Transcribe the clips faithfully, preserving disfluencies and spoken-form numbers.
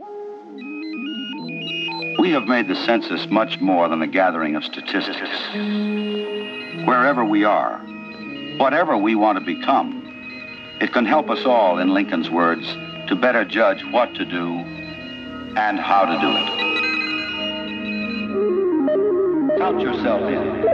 We have made the census much more than a gathering of statistics. Wherever we are, whatever we want to become, it can help us all, in Lincoln's words, to better judge what to do and how to do it. Count yourself in.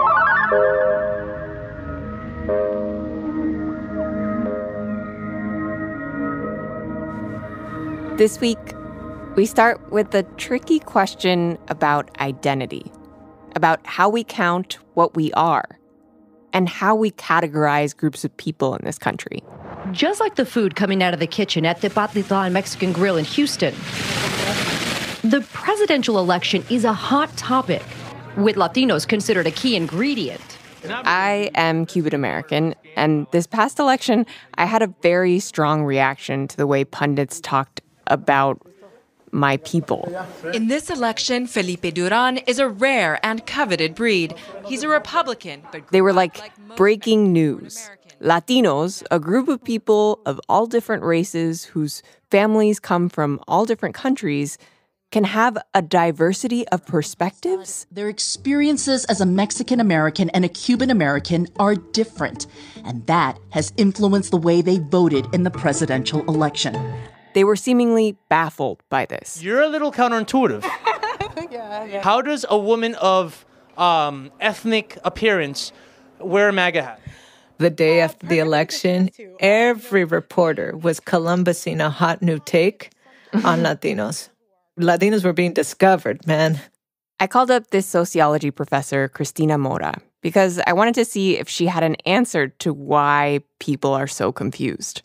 This week, we start with the tricky question about identity, about how we count what we are, and how we categorize groups of people in this country. Just like the food coming out of the kitchen at the Tepatitlan Mexican Grill in Houston, the presidential election is a hot topic, with Latinos considered a key ingredient. I am Cuban American, and this past election, I had a very strong reaction to the way pundits talked about my people. In this election, Felipe Duran is a rare and coveted breed. He's a Republican, but they were like breaking news. Latinos, a group of people of all different races whose families come from all different countries, can have a diversity of perspectives. Their experiences as a Mexican American and a Cuban American are different, and that has influenced the way they voted in the presidential election. They were seemingly baffled by this. You're a little counterintuitive. yeah, yeah. How does a woman of um, ethnic appearance wear a MAGA hat? The day after the election, every reporter was Columbusing a hot new take on Latinos. Latinos were being discovered, man. I called up this sociology professor, Cristina Mora, because I wanted to see if she had an answer to why people are so confused.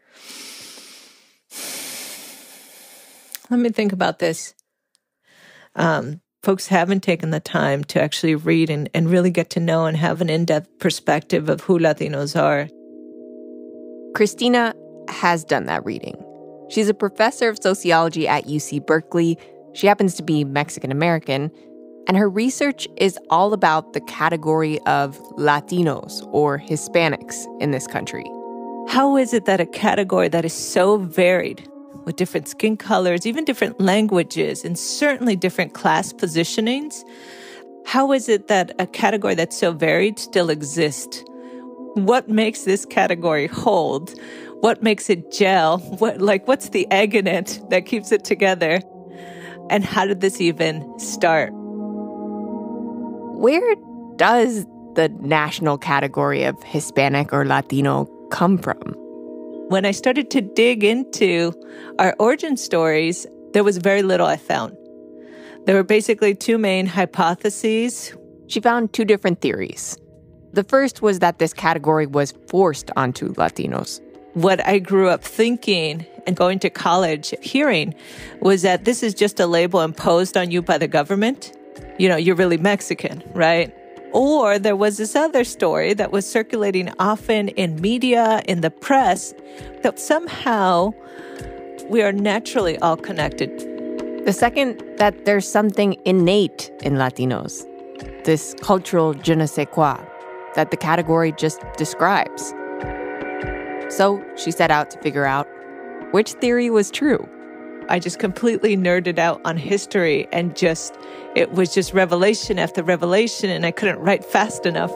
Let me think about this. Um, folks haven't taken the time to actually read and, and really get to know and have an in-depth perspective of who Latinos are. Cristina has done that reading. She's a professor of sociology at U C Berkeley. She happens to be Mexican-American, and her research is all about the category of Latinos or Hispanics in this country. How is it that a category that is so varied, with different skin colors, even different languages, and certainly different class positionings, how is it that a category that's so varied still exists? What makes this category hold? What makes it gel? What, like, what's the egg in it that keeps it together? And how did this even start? Where does the national category of Hispanic or Latino come from? When I started to dig into our origin stories, there was very little I found. There were basically two main hypotheses. She found two different theories. The first was that this category was forced onto Latinos. What I grew up thinking and going to college hearing was that this is just a label imposed on you by the government. You know, you're really Mexican, right? Or there was this other story that was circulating often in media, in the press, that somehow we are naturally all connected. The second, that there's something innate in Latinos, this cultural je ne sais quoi that the category just describes. So she set out to figure out which theory was true. I just completely nerded out on history and just, it was just revelation after revelation, and I couldn't write fast enough.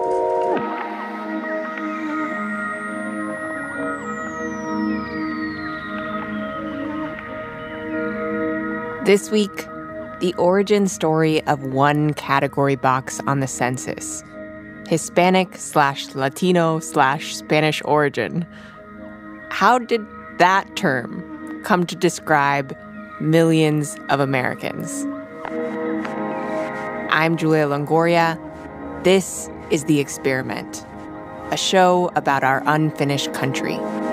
This week, the origin story of one category box on the census. Hispanic slash Latino slash Spanish origin. How did that term come to describe millions of Americans? I'm Julia Longoria. This is The Experiment, a show about our unfinished country.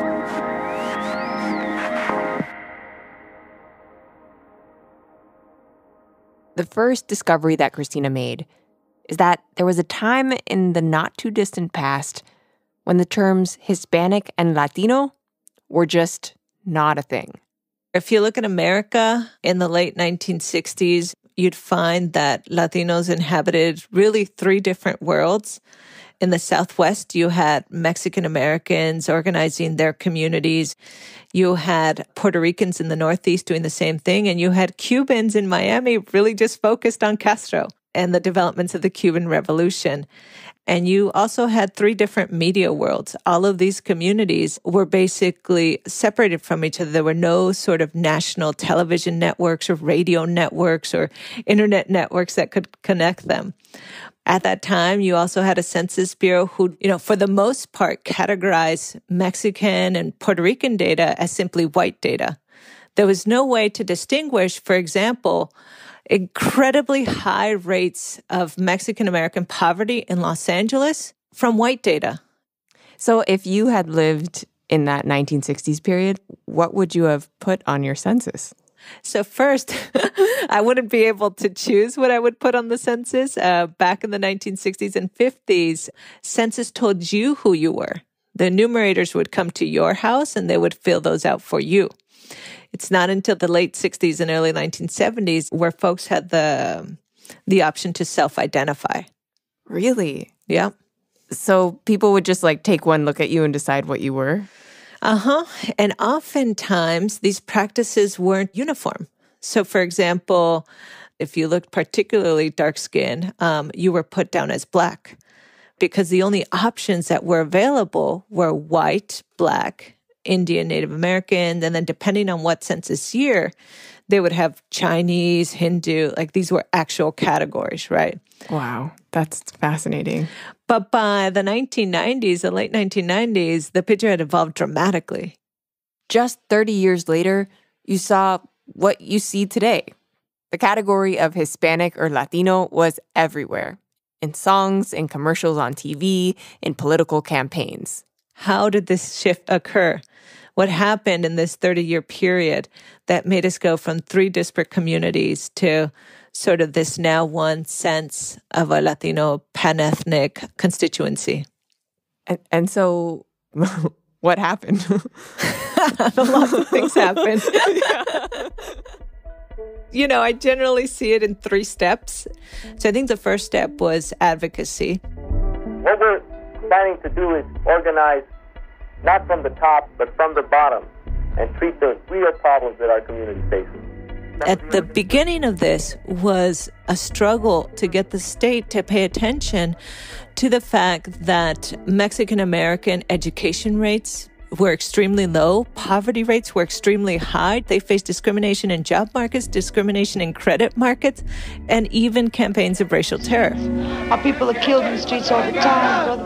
The first discovery that Cristina made is that there was a time in the not-too-distant past when the terms Hispanic and Latino were just not a thing. If you look at America in the late nineteen sixties, you'd find that Latinos inhabited really three different worlds. In the Southwest, you had Mexican Americans organizing their communities. You had Puerto Ricans in the Northeast doing the same thing. And you had Cubans in Miami really just focused on Castro and the developments of the Cuban Revolution. And you also had three different media worlds. All of these communities were basically separated from each other. There were no sort of national television networks or radio networks or internet networks that could connect them. At that time, you also had a Census Bureau who, you know, for the most part, categorized Mexican and Puerto Rican data as simply white data. There was no way to distinguish, for example, incredibly high rates of Mexican-American poverty in Los Angeles from white data. So if you had lived in that nineteen sixties period, what would you have put on your census? So first, I wouldn't be able to choose what I would put on the census. Uh, back in the nineteen sixties and fifties, census told you who you were. The enumerators would come to your house and they would fill those out for you. It's not until the late sixties and early nineteen seventies where folks had the the option to self-identify. Really? Yeah. So people would just like take one look at you and decide what you were? Uh-huh. And oftentimes these practices weren't uniform. So for example, if you looked particularly dark-skinned, um, you were put down as Black because the only options that were available were white, Black, Indian, Native American, and then depending on what census year, they would have Chinese, Hindu, like these were actual categories, right? Wow, that's fascinating. But by the nineteen nineties, the late nineteen nineties, the picture had evolved dramatically. Just thirty years later, you saw what you see today. The category of Hispanic or Latino was everywhere, in songs, in commercials on T V, in political campaigns. How did this shift occur? What happened in this thirty-year period that made us go from three disparate communities to sort of this now one sense of a Latino pan-ethnic constituency? And, and so what happened? A lot of things happened. You know, I generally see it in three steps. So I think the first step was advocacy. What we're planning to do is organize not from the top, but from the bottom, and treat the real problems that our community faces. At the beginning of this was a struggle to get the state to pay attention to the fact that Mexican-American education rates were extremely low. Poverty rates were extremely high. They faced discrimination in job markets, discrimination in credit markets, and even campaigns of racial terror. Our people are killed in the streets all the time.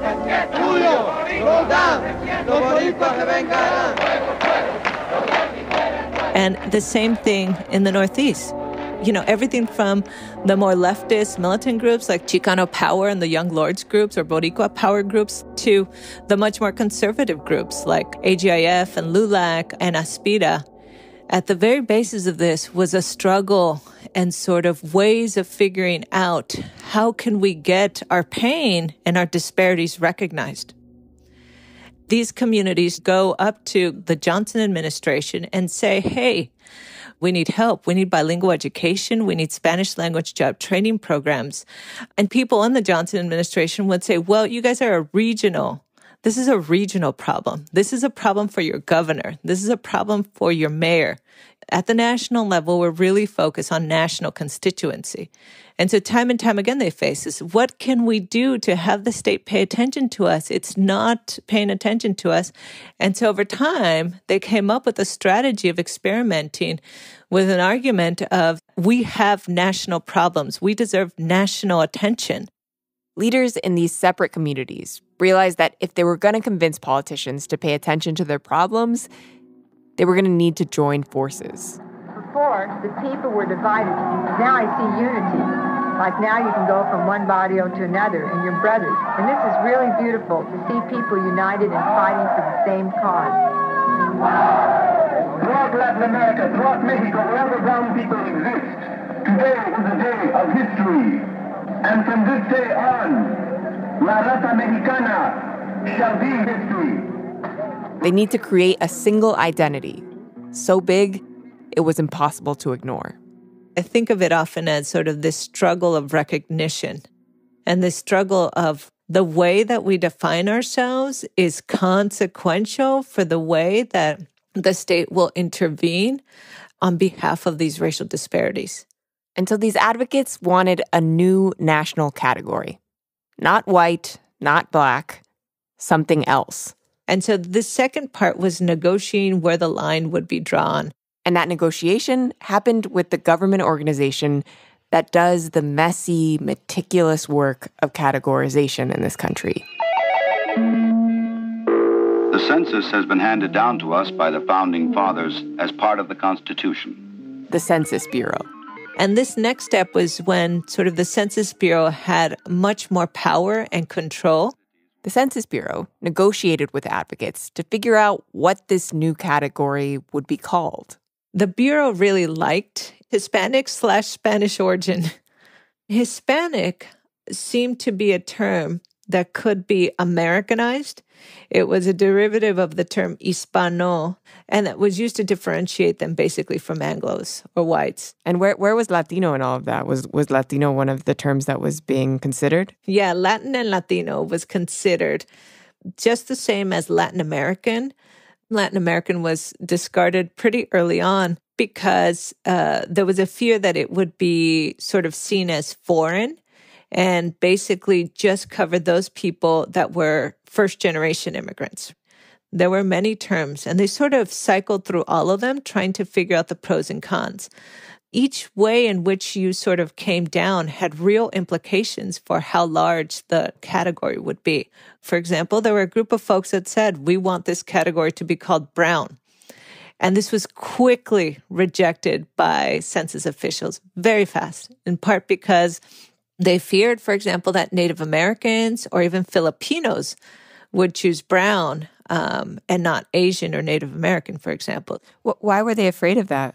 And the same thing in the Northeast. You know, everything from the more leftist militant groups like Chicano Power and the Young Lords groups or Boricua Power groups to the much more conservative groups like A G I F and LULAC and Aspira. At the very basis of this was a struggle and sort of ways of figuring out how can we get our pain and our disparities recognized. These communities go up to the Johnson administration and say, hey, we need help. We need bilingual education. We need Spanish language job training programs. And people in the Johnson administration would say, well, you guys are a regional. This is a regional problem. This is a problem for your governor. This is a problem for your mayor. At the national level, we're really focused on national constituency. And so time and time again, they face this. What can we do to have the state pay attention to us? It's not paying attention to us. And so over time, they came up with a strategy of experimenting with an argument of we have national problems. We deserve national attention. Leaders in these separate communities realized that if they were going to convince politicians to pay attention to their problems, they were going to need to join forces. Before, the people were divided. Now I see unity. Like now you can go from one barrio to another and you're brothers. And this is really beautiful to see people united and fighting for the same cause. Throughout Latin America, throughout Mexico, wherever brown people exist, today is a day of history. And from this day on, La Raza Mexicana shall be history. They need to create a single identity, so big it was impossible to ignore. I think of it often as sort of this struggle of recognition and this struggle of the way that we define ourselves is consequential for the way that the state will intervene on behalf of these racial disparities. And so these advocates wanted a new national category. Not white, not black, something else. And so the second part was negotiating where the line would be drawn. And that negotiation happened with the government organization that does the messy, meticulous work of categorization in this country. The census has been handed down to us by the Founding Fathers as part of the Constitution. The Census Bureau. And this next step was when sort of the Census Bureau had much more power and control. The Census Bureau negotiated with advocates to figure out what this new category would be called. The Bureau really liked Hispanic slash Spanish origin. Hispanic seemed to be a term that could be Americanized. It was a derivative of the term Hispano, and that was used to differentiate them basically from Anglos or whites. And where where was Latino in all of that? Was was Latino one of the terms that was being considered? Yeah, Latin and Latino was considered just the same as Latin American. Latin American was discarded pretty early on because uh, there was a fear that it would be sort of seen as foreign and basically just covered those people that were first-generation immigrants. There were many terms, and they sort of cycled through all of them, trying to figure out the pros and cons. Each way in which you sort of came down had real implications for how large the category would be. For example, there were a group of folks that said, we want this category to be called brown. And this was quickly rejected by census officials very fast, in part because they feared, for example, that Native Americans or even Filipinos would choose brown um, and not Asian or Native American, for example. Why were they afraid of that?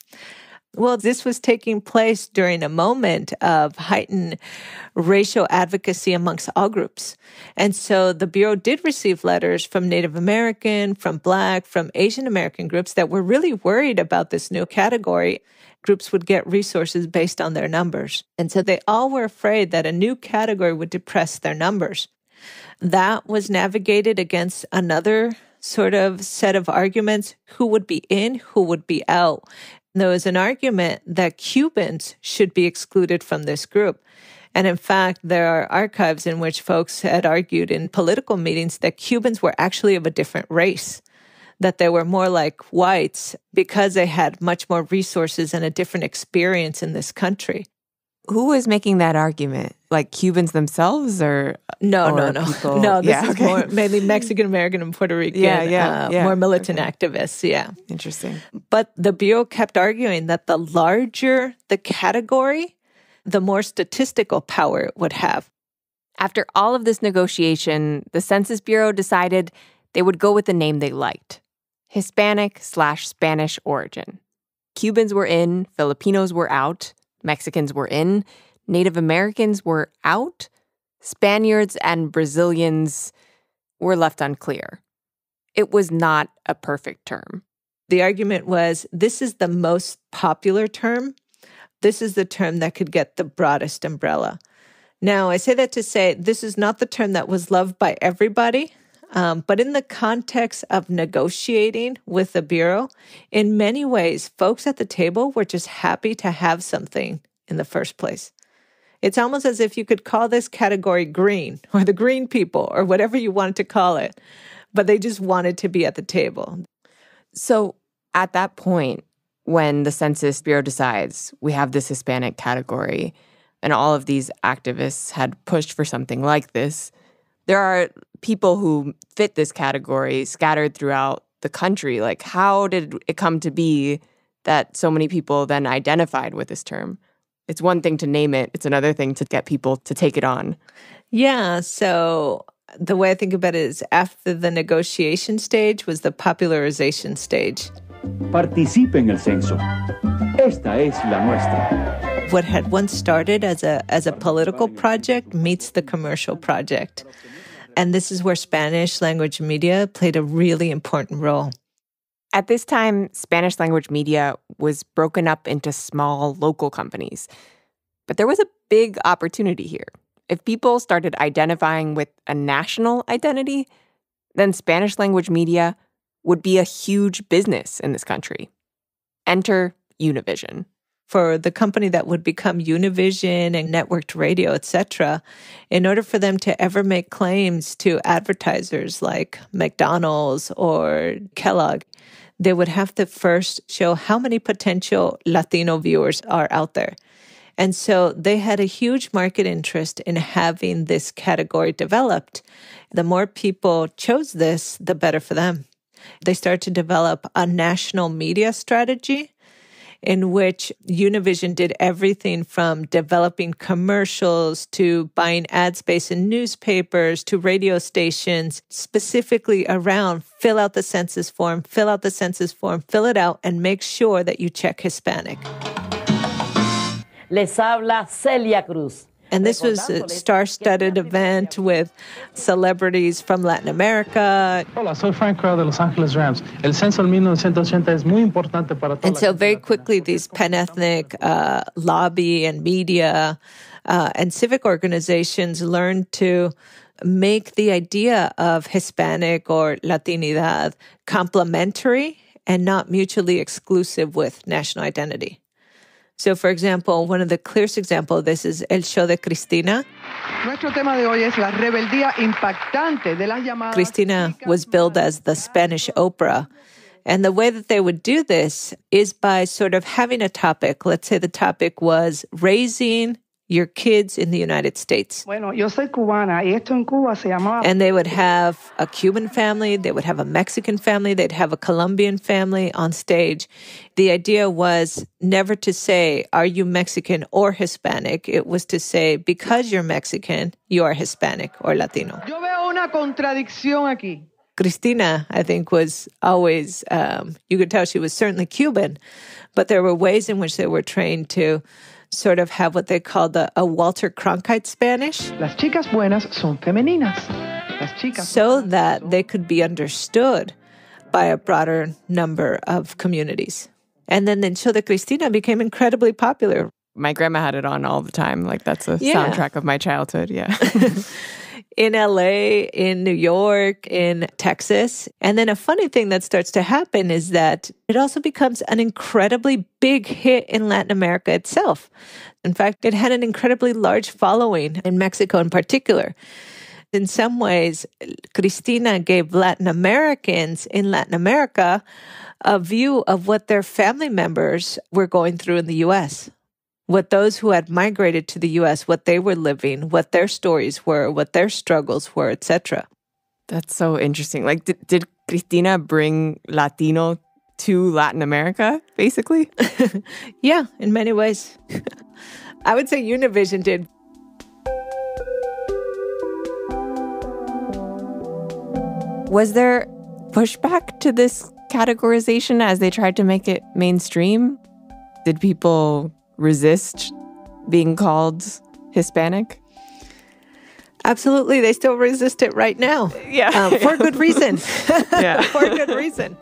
Well, this was taking place during a moment of heightened racial advocacy amongst all groups. And so the Bureau did receive letters from Native American, from Black, from Asian American groups that were really worried about this new category. Groups would get resources based on their numbers. And so they all were afraid that a new category would depress their numbers. That was navigated against another sort of set of arguments, who would be in, who would be out. There was an argument that Cubans should be excluded from this group. And in fact, there are archives in which folks had argued in political meetings that Cubans were actually of a different race, that they were more like whites because they had much more resources and a different experience in this country. Who was making that argument? Like Cubans themselves or No, or no, no. people? No, this yeah, is okay. more mainly Mexican-American and Puerto Rican, yeah, yeah, uh, yeah. more militant okay. activists, yeah. Interesting. But the Bureau kept arguing that the larger the category, the more statistical power it would have. After all of this negotiation, the Census Bureau decided they would go with the name they liked. Hispanic slash Spanish origin. Cubans were in, Filipinos were out, Mexicans were in, Native Americans were out, Spaniards and Brazilians were left unclear. It was not a perfect term. The argument was, this is the most popular term. This is the term that could get the broadest umbrella. Now, I say that to say this is not the term that was loved by everybody. Um, but in the context of negotiating with the Bureau, in many ways, folks at the table were just happy to have something in the first place. It's almost as if you could call this category green or the green people or whatever you wanted to call it, but they just wanted to be at the table. So at that point, when the Census Bureau decides we have this Hispanic category and all of these activists had pushed for something like this, there are people who fit this category scattered throughout the country. Like, how did it come to be that so many people then identified with this term? It's one thing to name it. It's another thing to get people to take it on. Yeah, so the way I think about it is after the negotiation stage was the popularization stage. Participe en el censo. Esta es la nuestra. What had once started as a as a political project meets the commercial project. And this is where Spanish language media played a really important role. At this time, Spanish language media was broken up into small local companies. But there was a big opportunity here. If people started identifying with a national identity, then Spanish language media would be a huge business in this country. Enter Univision. For the company that would become Univision and networked radio, et cetera, in order for them to ever make claims to advertisers like McDonald's or Kellogg, they would have to first show how many potential Latino viewers are out there. And so they had a huge market interest in having this category developed. The more people chose this, the better for them. They started to develop a national media strategy in which Univision did everything from developing commercials to buying ad space in newspapers to radio stations, specifically around fill out the census form, fill out the census form, fill it out, and make sure that you check Hispanic. Les habla Celia Cruz. And this was a star-studded event with celebrities from Latin America. Hola, soy Frank Crow de Los Angeles Rams. El censo en nineteen eighty es muy importante para toda. And so very quickly, these pan-ethnic uh, lobby and media uh, and civic organizations learned to make the idea of Hispanic or Latinidad complementary and not mutually exclusive with national identity. So, for example, one of the clearest examples of this is El Show de Cristina. Cristina was billed as the Spanish Oprah. And the way that they would do this is by sort of having a topic. Let's say the topic was raising your kids in the United States. Bueno, yo soy cubana, y esto en Cuba se llamaba. And they would have a Cuban family, they would have a Mexican family, they'd have a Colombian family on stage. The idea was never to say, are you Mexican or Hispanic? It was to say, because you're Mexican, you are Hispanic or Latino. Yo veo una contradicción aquí. Cristina, I think, was always, um, you could tell she was certainly Cuban, but there were ways in which they were trained to sort of have what they called a, a Walter Cronkite Spanish. Las chicas buenas son femeninas. Las chicas so that they could be understood by a broader number of communities. And then the Show de Cristina became incredibly popular. My grandma had it on all the time. Like, that's a yeah. soundtrack of my childhood, yeah. In L A, in New York, in Texas. And then a funny thing that starts to happen is that it also becomes an incredibly big hit in Latin America itself. In fact, it had an incredibly large following in Mexico in particular. In some ways, Cristina gave Latin Americans in Latin America a view of what their family members were going through in the U S, what those who had migrated to the U S, what they were living, what their stories were, what their struggles were, et cetera. That's so interesting. Like, did, did Cristina bring Latino to Latin America, basically? Yeah, in many ways. I would say Univision did. Was there pushback to this categorization as they tried to make it mainstream? Did people resist being called Hispanic? Absolutely. They still resist it right now. Yeah. Um, for good reason. Yeah. For good reason.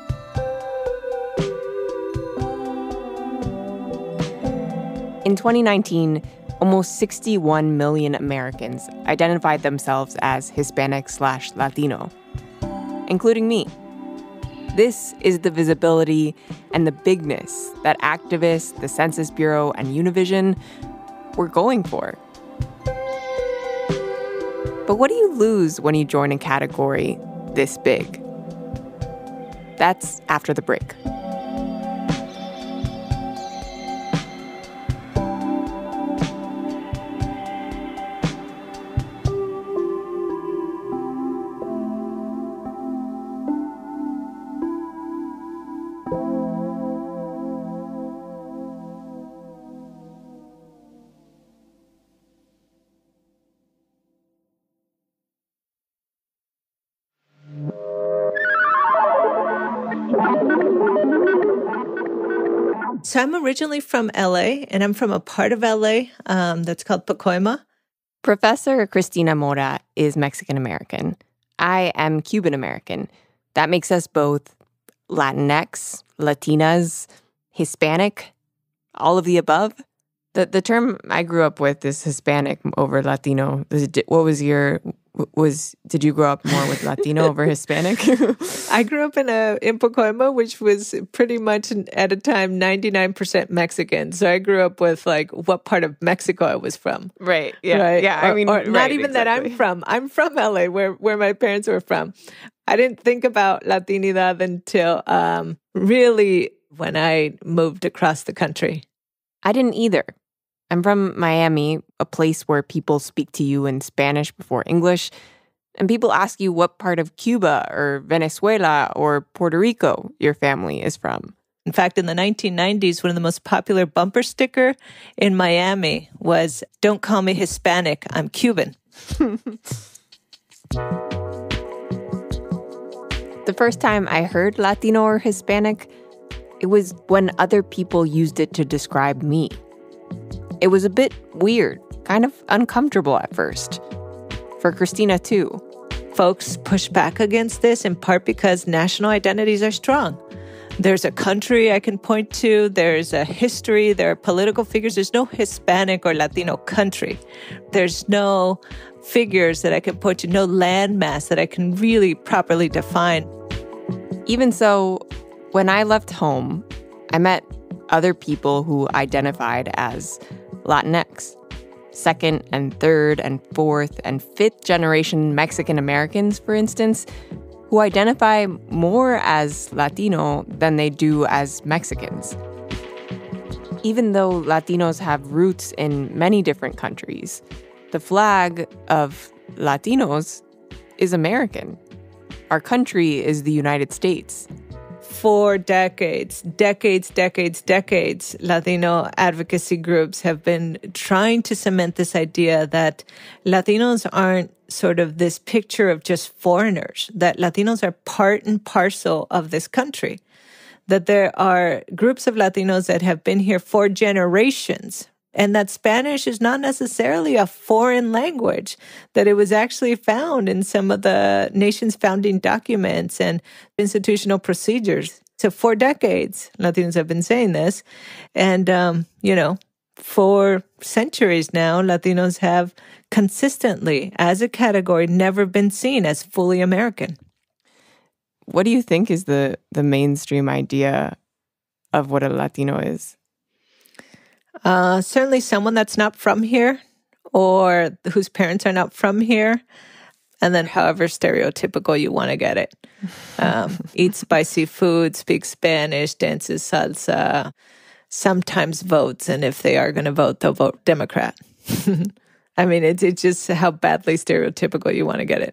In twenty nineteen, almost sixty-one million Americans identified themselves as Hispanic slash Latino, including me. This is the visibility and the bigness that activists, the Census Bureau, and Univision were going for. But what do you lose when you join a category this big? That's after the break. So I'm originally from L A, and I'm from a part of L A um, that's called Pacoima. Professor Cristina Mora is Mexican-American. I am Cuban-American. That makes us both Latinx, Latinas, Hispanic, all of the above? The the term I grew up with is Hispanic over Latino. What was your was? Did you grow up more with Latino over Hispanic? I grew up in a in Pacoima, which was pretty much at a time ninety-nine percent Mexican. So I grew up with like what part of Mexico I was from. Right. Yeah. Right? Yeah. Or, I mean, or right, not even exactly. that I'm from. I'm from L A, where where my parents were from. I didn't think about Latinidad until um, really when I moved across the country. I didn't either. I'm from Miami, a place where people speak to you in Spanish before English, and people ask you what part of Cuba or Venezuela or Puerto Rico your family is from. In fact, in the nineteen nineties, one of the most popular bumper sticker in Miami was, "Don't call me Hispanic, I'm Cuban." The first time I heard Latino or Hispanic, it was when other people used it to describe me. It was a bit weird, kind of uncomfortable at first. For Cristina, too. Folks push back against this in part because national identities are strong. There's a country I can point to. There's a history. There are political figures. There's no Hispanic or Latino country. There's no figures that I can point to, no landmass that I can really properly define. Even so, when I left home, I met other people who identified as Latinx. Second and third and fourth and fifth generation Mexican Americans, for instance, who identify more as Latino than they do as Mexicans. Even though Latinos have roots in many different countries, the flag of Latinos is American. Our country is the United States. For decades, decades, decades, decades, Latino advocacy groups have been trying to cement this idea that Latinos aren't sort of this picture of just foreigners, that Latinos are part and parcel of this country, that there are groups of Latinos that have been here for generations, and that Spanish is not necessarily a foreign language, that it was actually found in some of the nation's founding documents and institutional procedures. So for decades, Latinos have been saying this. And, um, you know, for centuries now, Latinos have consistently, as a category, never been seen as fully American. What do you think is the, the mainstream idea of what a Latino is? Uh, certainly someone that's not from here or whose parents are not from here. And then however stereotypical you want to get it. Um, eats spicy food, speaks Spanish, dances salsa, sometimes votes. And if they are going to vote, they'll vote Democrat. I mean, it's, it's just how badly stereotypical you want to get it.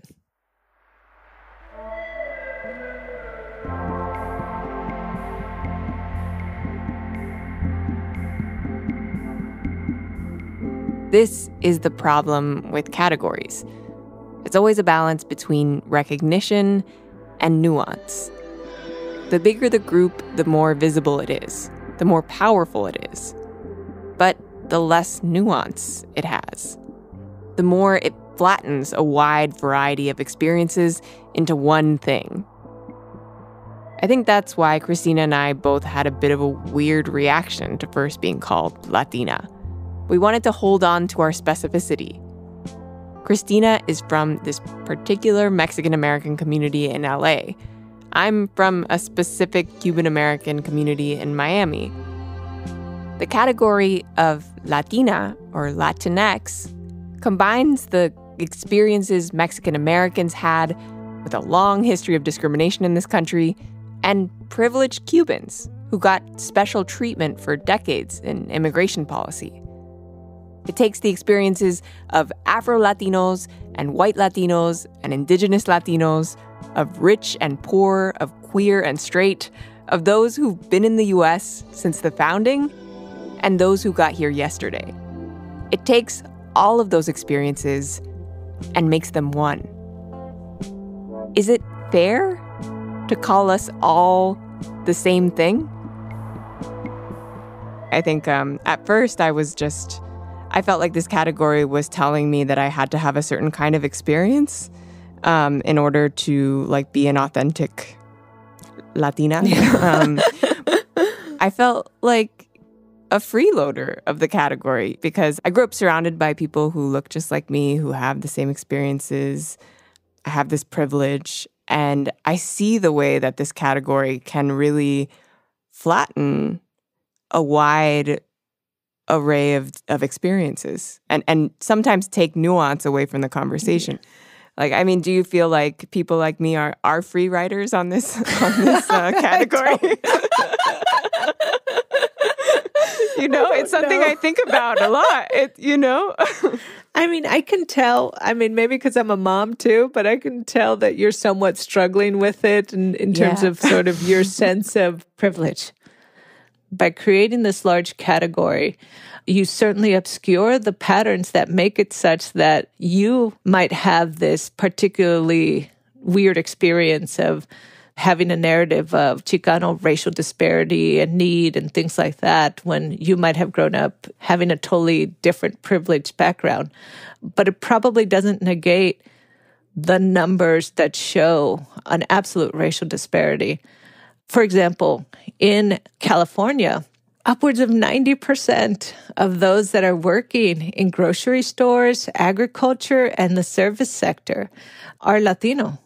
This is the problem with categories. It's always a balance between recognition and nuance. The bigger the group, the more visible it is, the more powerful it is. But the less nuance it has. The more it flattens a wide variety of experiences into one thing. I think that's why Cristina and I both had a bit of a weird reaction to first being called Latina. We wanted to hold on to our specificity. Cristina is from this particular Mexican-American community in L A. I'm from a specific Cuban-American community in Miami. The category of Latina or Latinx combines the experiences Mexican-Americans had with a long history of discrimination in this country and privileged Cubans who got special treatment for decades in immigration policy. It takes the experiences of Afro-Latinos and white Latinos and indigenous Latinos, of rich and poor, of queer and straight, of those who've been in the U S since the founding, and those who got here yesterday. It takes all of those experiences and makes them one. Is it fair to call us all the same thing? I think um, at first I was just... I felt like this category was telling me that I had to have a certain kind of experience um, in order to like be an authentic Latina. um, I felt like a freeloader of the category because I grew up surrounded by people who look just like me, who have the same experiences. I have this privilege, and I see the way that this category can really flatten a wide array of, of experiences and, and sometimes take nuance away from the conversation. Yeah. Like, I mean, do you feel like people like me are, are free riders on this, on this uh, category? You know, it's something know. I think about a lot, it, you know? I mean, I can tell, I mean, maybe because I'm a mom too, but I can tell that you're somewhat struggling with it in, in terms yeah. of sort of your sense of privilege. By creating this large category, you certainly obscure the patterns that make it such that you might have this particularly weird experience of having a narrative of Chicano racial disparity and need and things like that when you might have grown up having a totally different privileged background. But it probably doesn't negate the numbers that show an absolute racial disparity. For example, in California, upwards of ninety percent of those that are working in grocery stores, agriculture, and the service sector are Latino.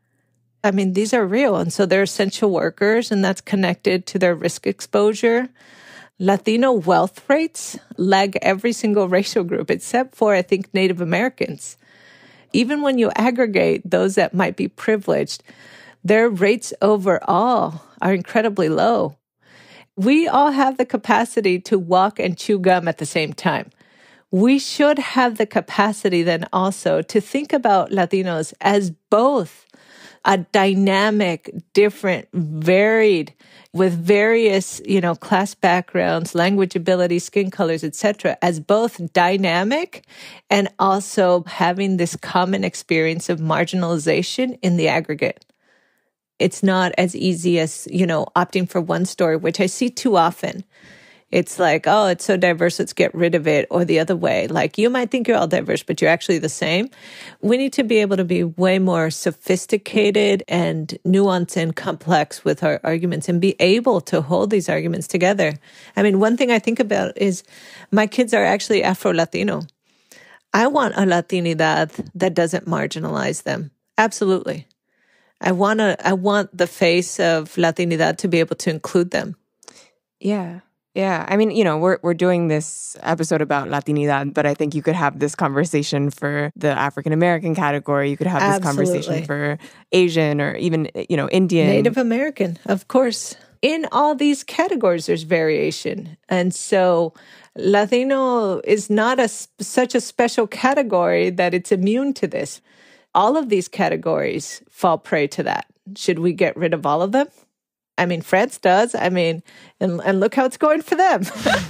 I mean, these are real. And so they're essential workers, and that's connected to their risk exposure. Latino wealth rates lag every single racial group, except for, I think, Native Americans. Even when you aggregate those that might be privileged, their rates overall are incredibly low. We all have the capacity to walk and chew gum at the same time. We should have the capacity then also to think about Latinos as both a dynamic, different, varied, with various, you know, class backgrounds, language abilities, skin colors, et cetera, as both dynamic and also having this common experience of marginalization in the aggregate. It's not as easy as, you know, opting for one story, which I see too often. It's like, oh, it's so diverse, let's get rid of it. Or the other way, like you might think you're all diverse, but you're actually the same. We need to be able to be way more sophisticated and nuanced and complex with our arguments and be able to hold these arguments together. I mean, one thing I think about is my kids are actually Afro-Latino. I want a Latinidad that doesn't marginalize them. Absolutely. I want to, I want the face of Latinidad to be able to include them. Yeah. Yeah, I mean, you know, we're we're doing this episode about Latinidad, but I think you could have this conversation for the African American category. You could have this Absolutely. conversation for Asian or even, you know, Indian. Native American, of course. In all these categories, there's variation. And so Latino is not a, such a special category that it's immune to this. All of these categories fall prey to that. Should we get rid of all of them? I mean, France does. I mean, and, and look how it's going for them.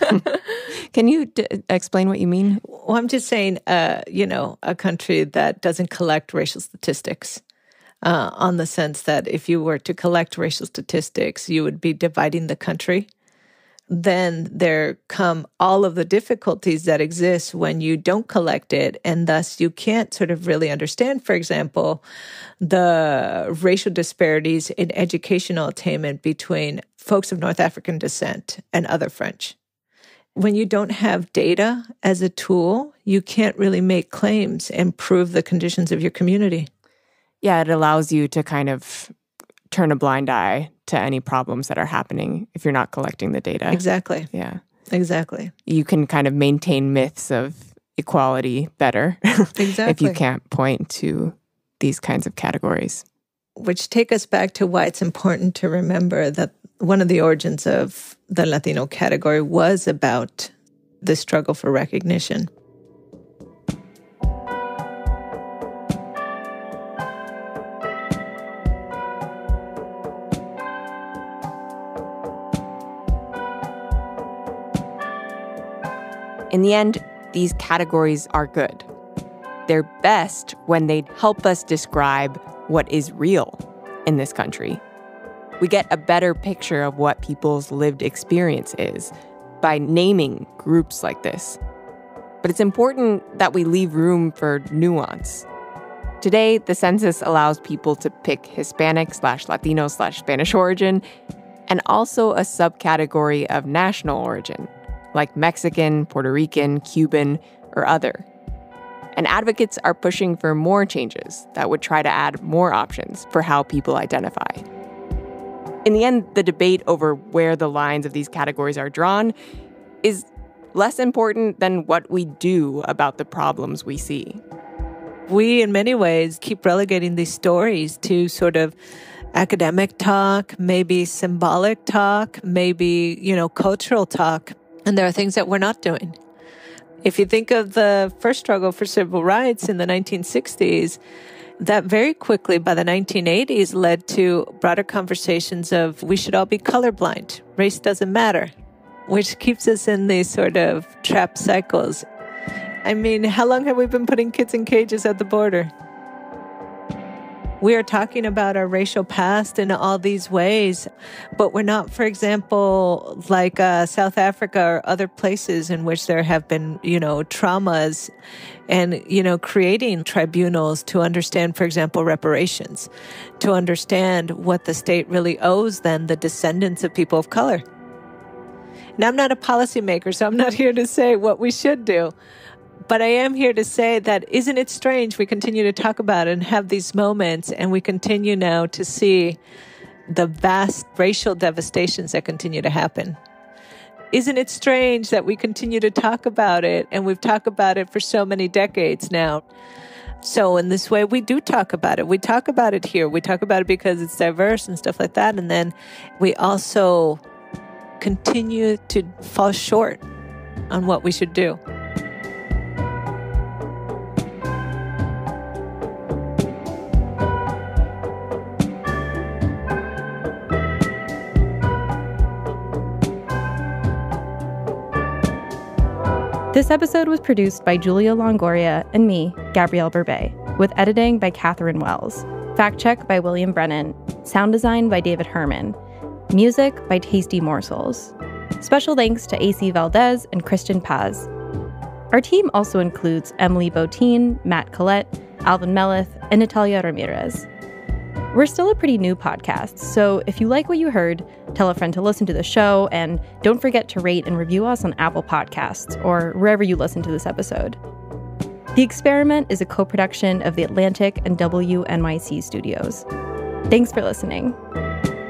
Can you d- explain what you mean? Well, I'm just saying, uh, you know, a country that doesn't collect racial statistics uh, on the sense that if you were to collect racial statistics, you would be dividing the country. Then there come all of the difficulties that exist when you don't collect it, and thus you can't sort of really understand, for example, the racial disparities in educational attainment between folks of North African descent and other French. When you don't have data as a tool, you can't really make claims and prove the conditions of your community. Yeah, it allows you to kind of turn a blind eye to any problems that are happening if you're not collecting the data. Exactly. Yeah. Exactly. You can kind of maintain myths of equality better exactly. if you can't point to these kinds of categories. Which take us back to why it's important to remember that one of the origins of the Latino category was about the struggle for recognition. In the end, these categories are good. They're best when they help us describe what is real in this country. We get a better picture of what people's lived experience is by naming groups like this. But it's important that we leave room for nuance, Today, the census allows people to pick Hispanic slash Latino slash Spanish origin and also a subcategory of national origin, like Mexican, Puerto Rican, Cuban, or other. And advocates are pushing for more changes that would try to add more options for how people identify. In the end, the debate over where the lines of these categories are drawn is less important than what we do about the problems we see. We, in many ways, keep relegating these stories to sort of academic talk, maybe symbolic talk, maybe, you know, cultural talk. And there are things that we're not doing. If you think of the first struggle for civil rights in the nineteen sixties, that very quickly by the nineteen eighties led to broader conversations of we should all be colorblind. Race doesn't matter, which keeps us in these sort of trapped cycles. I mean, how long have we been putting kids in cages at the border? We are talking about our racial past in all these ways, but we're not, for example, like uh, South Africa or other places in which there have been, you know, traumas and, you know, creating tribunals to understand, for example, reparations, to understand what the state really owes then the descendants of people of color. Now, I'm not a policymaker, so I'm not here to say what we should do. But I am here to say that isn't it strange we continue to talk about it and have these moments, and we continue now to see the vast racial devastations that continue to happen. Isn't it strange that we continue to talk about it, and we've talked about it for so many decades now? So in this way, we do talk about it. We talk about it here. We talk about it because it's diverse and stuff like that. And then we also continue to fall short on what we should do. This episode was produced by Julia Longoria and me, Gabrielle Burbet, with editing by Catherine Wells, fact check by William Brennan, sound design by David Herman, music by Tasty Morsels. Special thanks to A C Valdez and Christian Paz. Our team also includes Emily Botein, Matt Collette, Alvin Melleth, and Natalia Ramirez. We're still a pretty new podcast, so if you like what you heard, tell a friend to listen to the show, and don't forget to rate and review us on Apple Podcasts or wherever you listen to this episode. The Experiment is a co-production of The Atlantic and W N Y C Studios. Thanks for listening.